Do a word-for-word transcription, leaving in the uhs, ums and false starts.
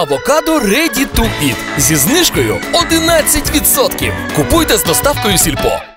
Авокадо Ready to Eat зі знижкою одинадцять відсотків. Купуйте з доставкою Сільпо.